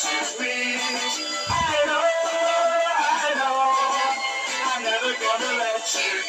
kisses me. I know, I'm never gonna let you